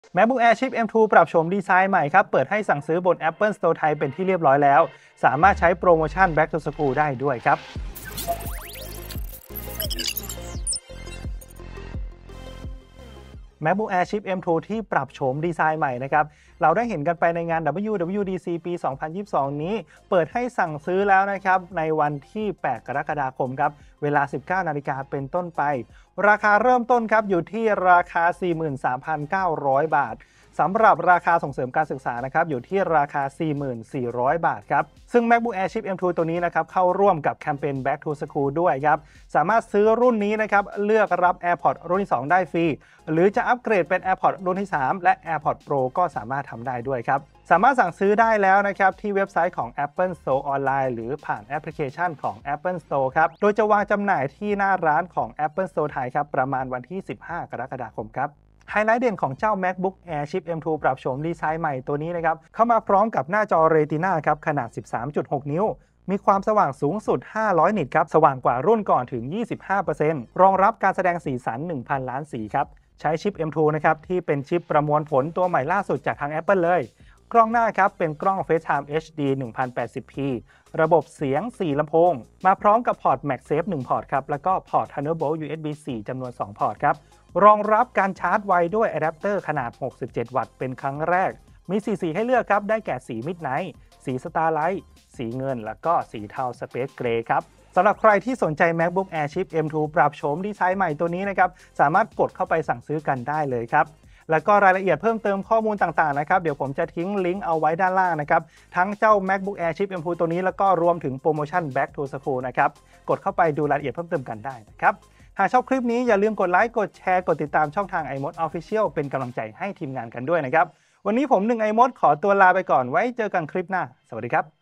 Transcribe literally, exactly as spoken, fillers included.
MacBook Air Chip เอ็ม ทู ปรับโฉมดีไซน์ใหม่ครับเปิดให้สั่งซื้อบน Apple Store ไทยเป็นที่เรียบร้อยแล้วสามารถใช้โปรโมชั่น Back to School ได้ด้วยครับ MacBook Air Chip เอ็ม ทู ที่ปรับโฉมดีไซน์ใหม่นะครับเราได้เห็นกันไปในงาน ดับเบิลยู ดับเบิลยู ดี ซี ปี สองพันยี่สิบสอง นี้เปิดให้สั่งซื้อแล้วนะครับในวันที่ แปด กรกฎาคมครับเวลา สิบเก้า นาฬิกาเป็นต้นไปราคาเริ่มต้นครับอยู่ที่ราคา สี่หมื่นสามพันเก้าร้อย บาทสำหรับราคาส่งเสริมการศึกษานะครับอยู่ที่ราคา สี่หมื่นสี่ร้อย บาทครับซึ่ง MacBook Air Chip เอ็ม ทู ตัวนี้นะครับเข้าร่วมกับแคมเปญ Back to School ด้วยครับสามารถซื้อรุ่นนี้นะครับเลือกรับ AirPods รุ่นที่ สอง ได้ฟรีหรือจะอัปเกรดเป็น AirPods รุ่นที่ สาม และ AirPods Pro ก็สามารถทำได้ด้วยครับสามารถสั่งซื้อได้แล้วนะครับที่เว็บไซต์ของ Apple Store ออนไลน์หรือผ่านแอปพลิเคชันของ Apple Store ครับโดยจะวางจำหน่ายที่หน้าร้านของ Apple Store ไทยครับประมาณวันที่ สิบห้า กรกฎาคมครับไฮไลท์เด่นของเจ้า MacBook Air Chip เอ็ม ทู ปรับโฉมดีไซน์ใหม่ตัวนี้นะครับเข้ามาพร้อมกับหน้าจอ Retina ครับขนาด สิบสามจุดหก นิ้วมีความสว่างสูงสุด ห้าร้อย นิตครับสว่างกว่ารุ่นก่อนถึง ยี่สิบห้าเปอร์เซ็นต์ รองรับการแสดงสีสัน หนึ่งพัน ล้านสีครับใช้ชิป เอ็ม ทู นะครับที่เป็นชิปประมวลผลตัวใหม่ล่าสุดจากทาง Apple เลยกล้องหน้าครับเป็นกล้อง FaceTime เอช ดี หนึ่งพันแปดสิบพี ระบบเสียงสี่ลำโพงมาพร้อมกับพอร์ต MagSafe หนึ่ง พอร์ตครับแล้วก็พอร์ต Thunderbolt ยู เอส บี โฟร์ จำนวน สอง พอร์ตครับรองรับการชาร์จไวด้วยอะแดปเตอร์ขนาด หกสิบเจ็ด วัตต์เป็นครั้งแรกมีสีสีให้เลือกครับได้แก่สี Midnight สี Starlight สีเงินแล้วก็สีเทา Space Gray ครับสำหรับใครที่สนใจ MacBook Air Chip เอ็ม ทู ปรับโฉมดีไซน์ใหม่ตัวนี้นะครับสามารถกดเข้าไปสั่งซื้อกันได้เลยครับแล้วก็รายละเอียดเพิ่มเติมข้อมูลต่างๆนะครับเดี๋ยวผมจะทิ้งลิงก์เอาไว้ด้านล่างนะครับทั้งเจ้า MacBook Air Chip เอ็ม ทู ตัวนี้แล้วก็รวมถึงโปรโมชั่น Back to School นะครับกดเข้าไปดูรายละเอียดเพิ่มเติมกันได้นะครับหากชอบคลิปนี้อย่าลืมกดไลค์กดแชร์กดติดตามช่องทาง iMod Official เป็นกำลังใจให้ทีมงานกันด้วยนะครับวันนี้ผมหนึ่ง iMod ขอตัวลาไปก่อนไว้เจอกันคลิปหน้าสวัสดีครับ